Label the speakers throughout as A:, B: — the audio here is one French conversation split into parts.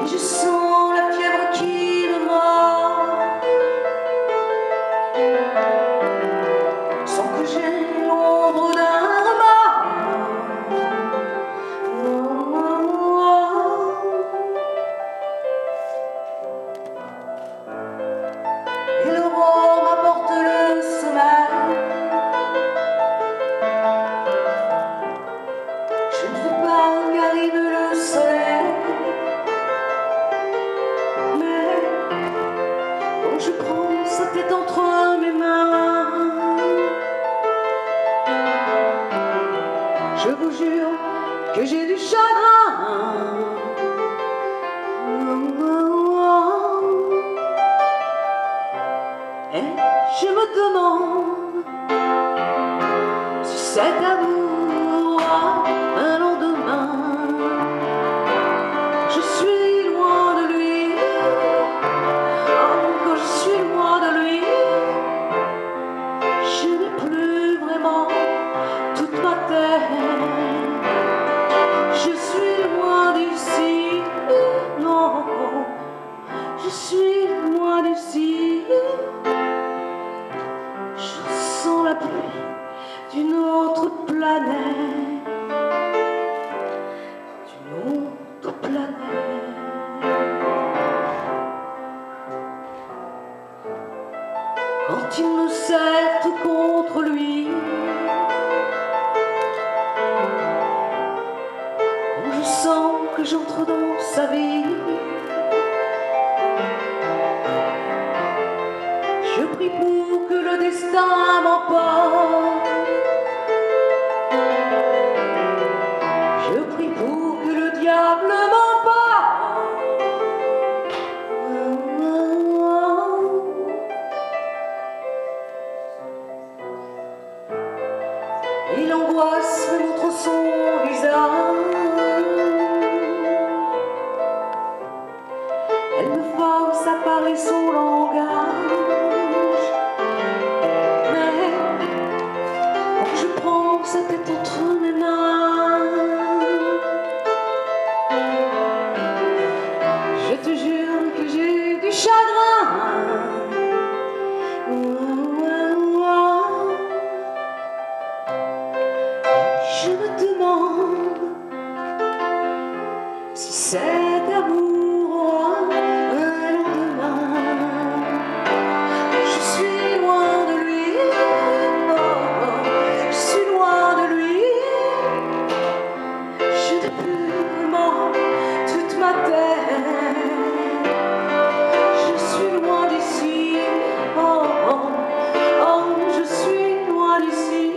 A: Et je sens la fièvre qui me mord, sans que j'ai l'ombre d'un remords. Et l'aurore m'apporte le sommeil. Je ne sais pas où arrive le soleil, mais quand je prends sa tête entre mes mains, je vous jure que j'ai du chagrin. Et je me demande si cet amour a un lendemain. Je suis loin de lui, quand je suis loin de lui, je n'ai plus vraiment toute ma tête. Je suis loin d'ici, non, je suis loin d'ici. Je sens la pluie d'une autre planète, d'une autre planète. Quand il me serre tout contre lui, quand je sens que j'entre dans sa vie, je prie pour que le destin m'emporte. Je prie pour que le diable m'emporte. Et l'angoisse me montre son visage. Elle me force à parler son langage. Mais quand je prends sa tête entre mes mains, je te jure que j'ai du chagrin. Je me demande si cet amour a un lendemain. Je suis loin de lui, je suis loin de lui. Je n'ai plus vraiment toute ma tête. Je suis loin d'ici, je suis loin d'ici.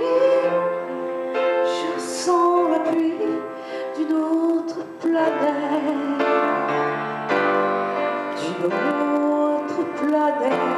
A: Je sens la pluie d'une autre planète, d'une autre planète.